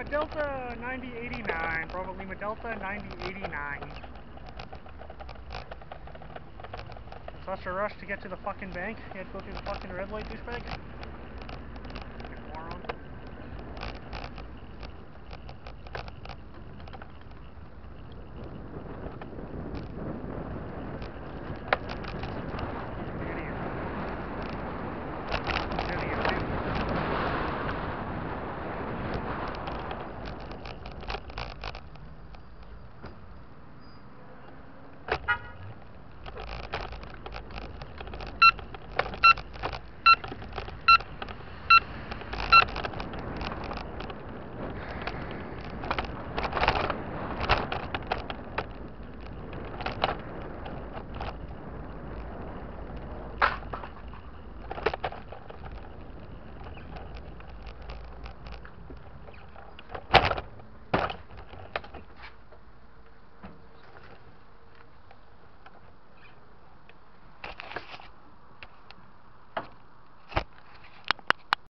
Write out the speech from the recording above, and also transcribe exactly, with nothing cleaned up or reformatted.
Delta ninety eighty-nine. Bravo Lima Delta ninety eighty-nine. Such a rush to get to the fucking bank. You had to go through the fucking red light, douchebag.